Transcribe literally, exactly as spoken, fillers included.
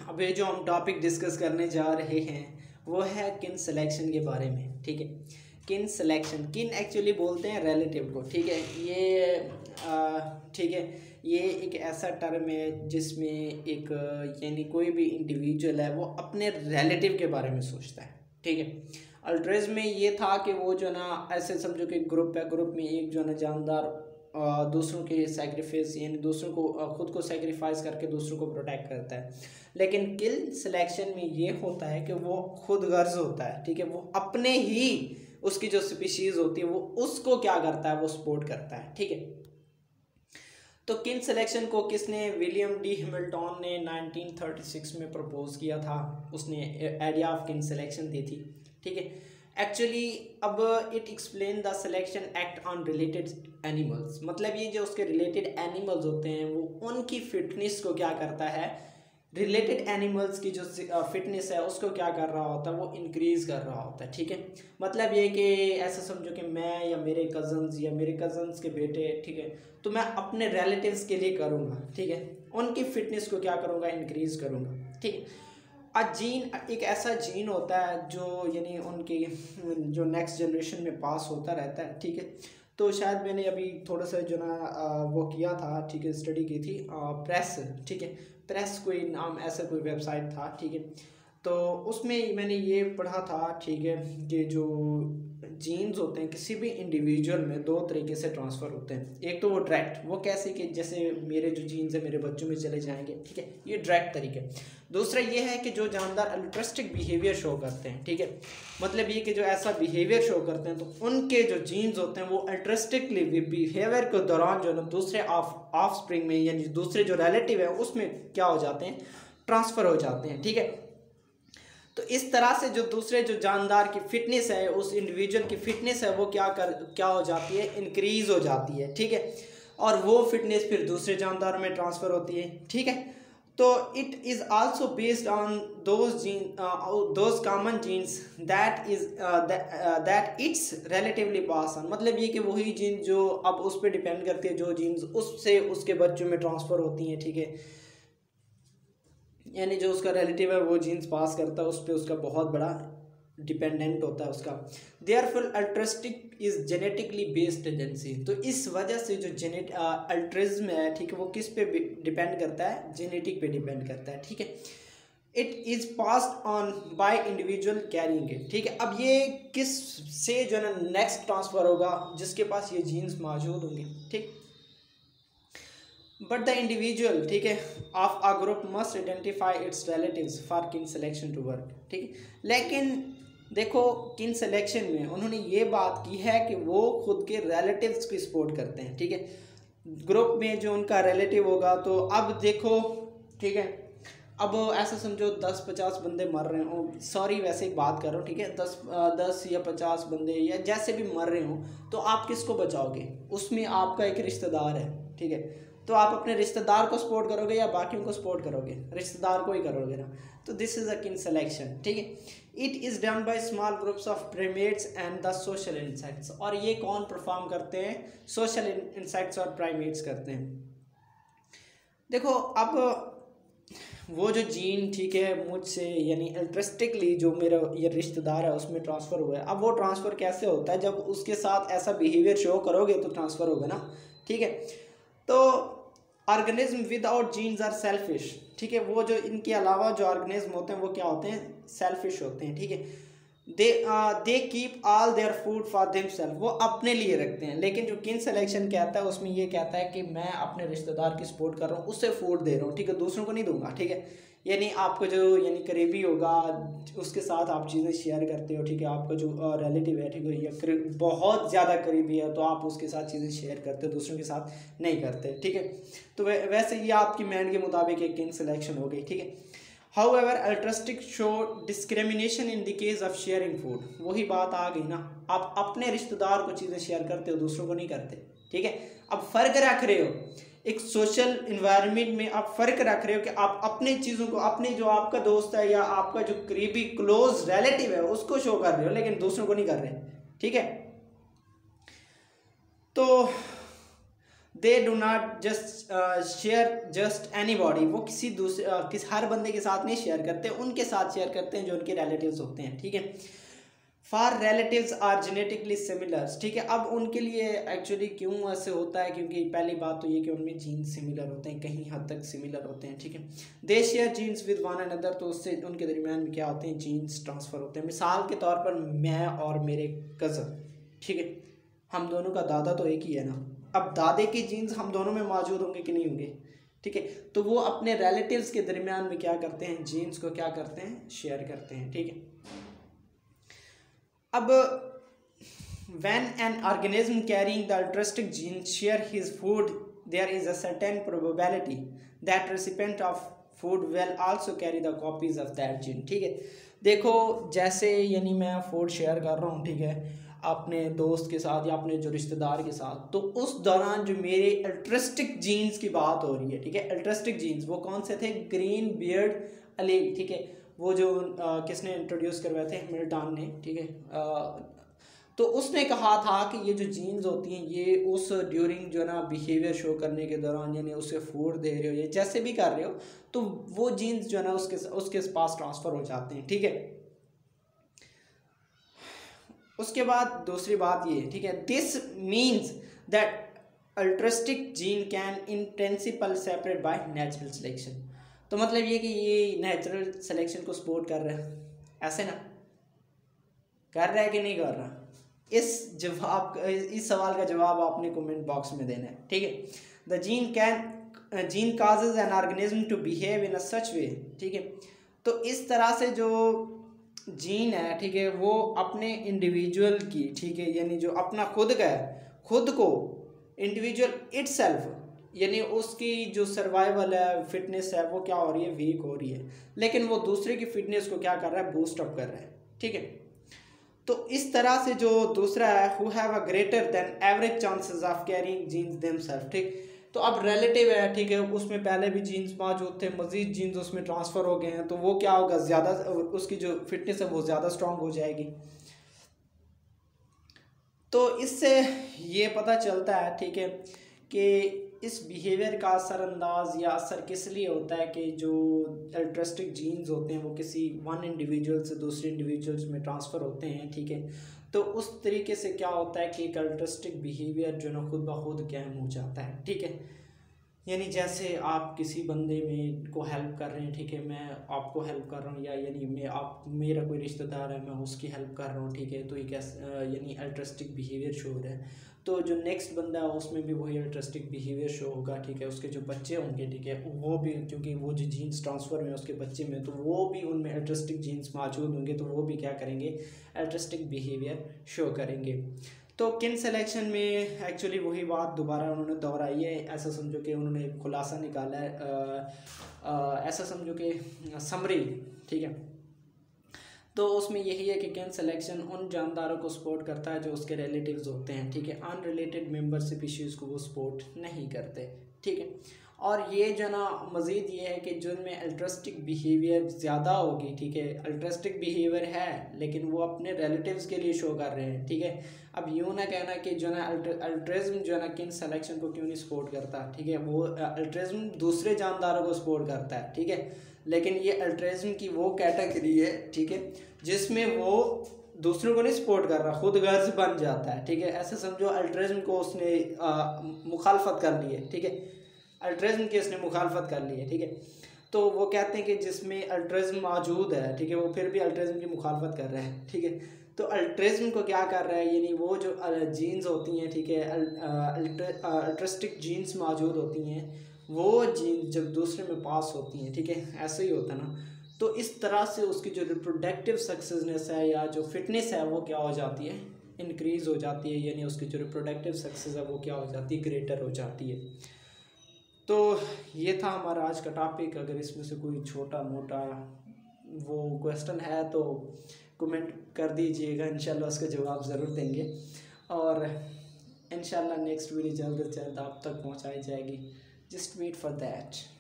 अभी जो हम टॉपिक डिस्कस करने जा रहे हैं वो है किन सिलेक्शन के बारे में। ठीक है, किन सिलेक्शन, किन एक्चुअली बोलते हैं रिलेटिव को। ठीक है, ये ठीक है ये एक ऐसा टर्म है जिसमें एक यानी कोई भी इंडिविजुअल है वो अपने रिलेटिव के बारे में सोचता है। ठीक है, अल्ट्रेज में ये था कि वो जो ना ऐसे समझो कि ग्रुप है, ग्रुप में एक जो है ना जानदार दूसरों के सेक्रीफाइस यानी दूसरों को खुद को सेक्रीफाइस करके दूसरों को प्रोटेक्ट करता है। लेकिन किल सिलेक्शन में ये होता है कि वो खुद गर्ज होता है। ठीक है, वो अपने ही उसकी जो स्पीशीज़ होती है वो उसको क्या करता है, वो सपोर्ट करता है। ठीक है, तो किन सिलेक्शन को किसने, विलियम डी हैमिल्टन ने नाइनटीन थर्टी सिक्स में प्रपोज किया था। उसने आइडिया ऑफ किन सिलेक्शन दी थी। ठीक है, एक्चुअली अब it explain the selection act on related animals, मतलब ये जो उसके रिलेटेड एनिमल्स होते हैं वो उनकी फिटनेस को क्या करता है, रिलेटेड एनिमल्स की जो फिटनेस है उसको क्या कर रहा होता है, वो इंक्रीज़ कर रहा होता है। ठीक है, मतलब ये कि ऐसा समझो कि मैं या मेरे कज़न्स या मेरे कज़न्स के बेटे, ठीक है, तो मैं अपने रिलेटिव्स के लिए करूँगा। ठीक है, उनकी फिटनेस को क्या करूँगा, इंक्रीज़ करूँगा। ठीक है, आ जीन एक ऐसा जीन होता है जो यानी उनकी जो नेक्स्ट जनरेशन में पास होता रहता है। ठीक है, तो शायद मैंने अभी थोड़ा सा जो ना वो किया था, ठीक है, स्टडी की थी प्रेस। ठीक है, प्रेस कोई नाम ऐसा कोई वेबसाइट था। ठीक है, तो उसमें मैंने ये पढ़ा था, ठीक है, कि जो जीन्स होते हैं किसी भी इंडिविजुअल में दो तरीके से ट्रांसफ़र होते हैं। एक तो वो डायरेक्ट, वो कैसे कि जैसे मेरे जो जीन्स है मेरे बच्चों में चले जाएंगे। ठीक है, ये डायरेक्ट तरीके। दूसरा ये है कि जो जानदार अल्ट्रस्टिक बिहेवियर शो करते हैं। ठीक है, मतलब ये कि जो ऐसा बिहेवियर शो करते हैं तो उनके जो जीन्स होते हैं वो अल्ट्रस्टिकली बिहेवियर के दौरान जो है ना दूसरे ऑफ ऑफ स्प्रिंग में यानी दूसरे जो रिलेटिव है उसमें क्या हो जाते हैं, ट्रांसफ़र हो जाते हैं। ठीक है, तो इस तरह से जो दूसरे जो जानदार की फिटनेस है, उस इंडिविजुअल की फिटनेस है वो क्या कर क्या हो जाती है, इंक्रीज़ हो जाती है। ठीक है, और वो फिटनेस फिर दूसरे जानदार में ट्रांसफ़र होती है। ठीक है, तो it is also based on those gene those common genes that is that it's relatively pass on, मतलब ये कि वही जीन जो अब उस पर डिपेंड करती है, जो जीन्स उससे उसके बच्चों में ट्रांसफ़र होती हैं। ठीक है, यानी जो उसका रिलेटिव है वो जीन्स पास करता है, उस पर उसका बहुत बड़ा डिपेंडेंट होता है उसका। Therefore altruistic is genetically based tendency, तो इस वजह से जो जेनेट अल्ट्रिज्म है, ठीक है, वो किस पे डिपेंड करता है, जेनेटिक पे डिपेंड करता है। ठीक है, it is passed on by individual carrying it. ठीक है, अब ये किस से जो है ना नेक्स्ट ट्रांसफ़र होगा, जिसके पास ये जीन्स मौजूद होंगे। ठीक, बट द इंडिविजुअल, ठीक है, of a group must identify its relatives for kin selection to work. ठीक है, लेकिन देखो किन सिलेक्शन में उन्होंने ये बात की है कि वो खुद के रिलेटिव्स की सपोर्ट करते हैं। ठीक है, ग्रुप में जो उनका रिलेटिव होगा, तो अब देखो, ठीक है, अब ऐसा समझो दस पचास बंदे मर रहे हो, सॉरी वैसे ही बात कर रहा हूँ। ठीक है, दस दस या पचास बंदे या जैसे भी मर रहे हो, तो आप किसको बचाओगे, उसमें आपका एक रिश्तेदार है। ठीक है, तो आप अपने रिश्तेदार को सपोर्ट करोगे या बाकियों को सपोर्ट करोगे, रिश्तेदार को ही करोगे ना। तो दिस इज़ अ किन सिलेक्शन। ठीक है, it is done by small groups of primates and the social insects, और ये कौन परफॉर्म करते हैं, सोशल इंसेक्ट्स और प्राइमेट्स करते हैं। देखो अब वो जो जीन, ठीक है, मुझसे यानी अल्ट्रिस्टिकली जो मेरा ये रिश्तेदार है उसमें ट्रांसफ़र हुआ है। अब वो ट्रांसफ़र कैसे होता है, जब उसके साथ ऐसा बिहेवियर शो करोगे तो ट्रांसफ़र होगा ना। ठीक है, तो organism without genes are selfish. ठीक है, वो जो इनके अलावा जो ऑर्गेनिज्म होते हैं वो क्या होते हैं, सेल्फिश होते हैं। ठीक है, they they keep all their food for themselves, वो अपने लिए रखते हैं। लेकिन जो किन सिलेक्शन कहता है उसमें ये कहता है कि मैं अपने रिश्तेदार की सपोर्ट कर रहा हूँ, उससे फूड दे रहा हूँ। ठीक है, दूसरों को नहीं दूंगा। ठीक है, यानी आपको जो यानी करीबी होगा उसके साथ आप चीज़ें शेयर करते हो। ठीक है, आपका जो रिलेटिव है, ठीक है, या बहुत ज़्यादा करीबी है तो आप उसके साथ चीज़ें शेयर करते हो, दूसरों के साथ नहीं करते। ठीक है, तो वैसे ये आपकी मैंड के मुताबिक एक किन सिलेक्शन हो गई। ठीक है, however altruistic show discrimination in the case of sharing food, वही बात आ गई ना, आप अपने रिश्तेदार को चीज़ें शेयर करते हो, दूसरों को नहीं करते। ठीक है, अब फ़र्क रख रहे हो, एक सोशल इन्वायरमेंट में आप फ़र्क रख रहे हो कि आप अपने चीज़ों को, अपने जो आपका दोस्त है या आपका जो करीबी क्लोज रिलेटिव है उसको शो कर रहे हो, लेकिन दूसरों को नहीं कर रहे। ठीक है, तो they do not just share just anybody, वो किसी दूसरे uh, किस हर बंदे के साथ नहीं शेयर करते, उनके साथ शेयर करते हैं जो उनके रिलेटिव्स होते हैं, ठीक है। Far relatives are genetically similar, ठीक है। अब उनके लिए एक्चुअली क्यों ऐसे होता है, क्योंकि पहली बात तो ये कि उनमें जीन्स सिमिलर होते हैं, कहीं हद तक सिमिलर होते हैं, ठीक है। They share genes with one another, तो उससे उनके दरमियान में क्या होते हैं, जीन्स ट्रांसफ़र होते हैं। मिसाल के तौर पर मैं और मेरे कज़न, ठीक है, हम दोनों का दादा तो एक ही है ना, अब दादे की जीन्स हम दोनों में मौजूद होंगे कि नहीं होंगे, ठीक है। तो वो अपने रिलेटिव्स के दरमियान में क्या करते हैं, जीन्स को क्या करते हैं, शेयर करते हैं, ठीक है। अब when an organism carrying the altruistic gene share his food, there is a certain probability that recipient of food will also carry the copies of that gene, ठीक है। देखो जैसे यानी मैं फूड शेयर कर रहा हूँ, ठीक है, अपने दोस्त के साथ या अपने जो रिश्तेदार के साथ, तो उस दौरान जो मेरे अल्ट्रिस्टिक जीन्स की बात हो रही है, ठीक है, अल्ट्रिस्टिक जीन्स वो कौन से थे, ग्रीन बियर्ड अलील, ठीक है, वो जो आ, किसने इंट्रोड्यूस करवाए थे, हैमिल्टन ने, ठीक है। तो उसने कहा था कि ये जो जीन्स होती हैं ये उस ड्यूरिंग जो है ना बिहेवियर शो करने के दौरान, यानी उसे फूड दे रहे हो या जैसे भी कर रहे हो, तो वो जीन्स जो है ना उसके उसके पास ट्रांसफ़र हो जाते हैं, ठीक है। उसके बाद दूसरी बात ये, ठीक है, this means that altruistic gene can in principle separate by natural selection, तो मतलब ये कि ये नेचुरल सिलेक्शन को सपोर्ट कर रहा है, ऐसे ना कर रहा है कि नहीं कर रहा, इस जवाब इस सवाल का जवाब आपने कमेंट बॉक्स में देना है, ठीक है। The gene can gene causes an organism to behave in a such way, ठीक है। तो इस तरह से जो जीन है, ठीक है, वो अपने इंडिविजुअल की, ठीक है, यानी जो अपना खुद का है, खुद को इंडिविजुअल इटसेल्फ, यानी उसकी जो सर्वाइवल है, फिटनेस है, वो क्या हो रही है, वीक हो रही है, लेकिन वो दूसरे की फिटनेस को क्या कर रहा है, बूस्ट अप कर रहा है, ठीक है। तो इस तरह से जो दूसरा है, who have a greater than average chances of carrying genes themselves, ठीक। तो अब रिलेटिव है, ठीक है, उसमें पहले भी जीन्स मौजूद थे, मजीद जीन्स उसमें ट्रांसफ़र हो गए हैं, तो वो क्या होगा, ज़्यादा उसकी जो फिटनेस है वो ज़्यादा स्ट्रांग हो जाएगी। तो इससे ये पता चलता है, ठीक है, कि इस बिहेवियर का असरअंदाज या असर किस लिए होता है कि जो अल्ट्रिस्टिक जीन्स होते हैं वो किसी वन इंडिविजुअल से दूसरे इंडिविजुअल्स में ट्रांसफ़र होते हैं, ठीक है। तो उस तरीके से क्या होता है कि एक अल्ट्रिस्टिक बिहेवियर जो ना खुद ब खुद कायम हो जाता है, ठीक है। यानी जैसे आप किसी बंदे में को हेल्प कर रहे हैं, ठीक है, मैं आपको हेल्प कर रहा हूँ, या यानी मैं आप मेरा कोई रिश्तेदार है, मैं उसकी हेल्प कर रहा हूँ, ठीक है, तो ये कैसे यानी अल्ट्रिस्टिक बिहेवियर शो हो रहा है। तो जो नेक्स्ट बंदा है उसमें भी वही अल्ट्रिस्टिक बिहेवियर शो होगा, ठीक है, उसके जो बच्चे होंगे, ठीक है, वो भी, क्योंकि वो जो जीन्स ट्रांसफ़र हुए उसके बच्चे में, तो वो भी उनमें अल्ट्रिस्टिक जीन्स मौजूद होंगे, तो वो भी क्या करेंगे, अल्ट्रिस्टिक बिहेवियर शो करेंगे। तो किन सिलेक्शन में एक्चुअली वही बात दोबारा उन्होंने दोहराई है, ऐसा समझो कि उन्होंने खुलासा निकाला है, आ, आ, ऐसा समझो कि समरी, ठीक है। तो उसमें यही है कि किन सिलेक्शन उन जानदारों को सपोर्ट करता है जो उसके रिलेटिव्स होते हैं, ठीक है, अनरिलेटेड मेंबर स्पीशीज़ को वो सपोर्ट नहीं करते, ठीक है। और ये जो ना मज़ीद ये है कि जिनमें अल्ट्रिस्टिक बिहेवियर ज़्यादा होगी, ठीक है, अल्ट्रिस्टिक बिहेवियर है लेकिन वो अपने रिलेटिव्स के लिए शो कर रहे हैं, ठीक है। अब यूँ ना कहना कि जो ना अल्ट्रिज्म जो ना किन सिलेक्शन को क्यों नहीं सपोर्ट करता, ठीक है, वो अल्ट्रिज्म दूसरे जानदारों को सपोर्ट करता है, ठीक है, लेकिन ये अल्ट्रिज्म की वो कैटेगरी है, ठीक है, जिसमें वो दूसरों को नहीं सपोर्ट कर रहा, खुद गर्ज बन जाता है, ठीक है। ऐसे समझो अल्ट्रिज्म को उसने मुखालफत कर ली है, ठीक है, अल्ट्रिज्म की उसने मुखालफत कर ली है, ठीक है। तो वो कहते हैं कि जिसमें अल्ट्रिज्म मौजूद है, ठीक है, वो फिर भी अल्ट्रिज्म की मुखालफत कर रहा है, ठीक है। तो अल्ट्रिज्म को क्या कर रहा है, यानी वो जो जीन्स होती हैं, ठीक है, अल्ट्रिस्टिक जीन्स मौजूद होती हैं, वो जीन्स जब दूसरे में पास होती हैं, ठीक है, ऐसे ही होता है ना, तो इस तरह से उसकी जो रिप्रोडक्टिव सक्सेसनेस है या जो फिटनेस है वो क्या हो जाती है, इंक्रीज़ हो जाती है, यानी उसकी जो रिप्रोडक्टिव सक्सेस है वो क्या हो जाती है, ग्रेटर हो जाती है। तो ये था हमारा आज का टॉपिक। अगर इसमें से कोई छोटा मोटा वो क्वेश्चन है तो कमेंट कर दीजिएगा, इंशाल्लाह उसका जवाब ज़रूर देंगे, और इंशाल्लाह नेक्स्ट वीडियो जल्द से जल्द आप तक पहुंचाई जाएगी। Just wait for that.